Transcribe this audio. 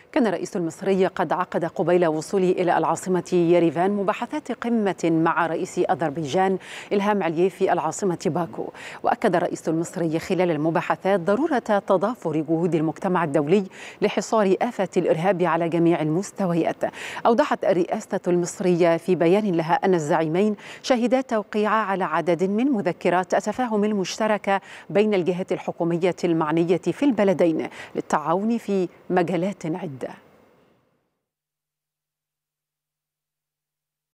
كان الرئيس المصري قد عقد قبيل وصوله إلى العاصمة يريفان مباحثات قمة مع رئيس أذربيجان إلهام علييف في العاصمة باكو. وأكد الرئيس المصري خلال المباحثات ضرورة تضافر جهود المجتمع الدولي لحصار آفة الإرهاب على جميع المستويات. أوضحت الرئاسة المصرية في بيان لها أن الزعيمين شهدا توقيع على عدد من مذكرات التفاهم المشتركة بين الجهات الحكومية المعنية في البلدين للتعاون في مجالات عدة.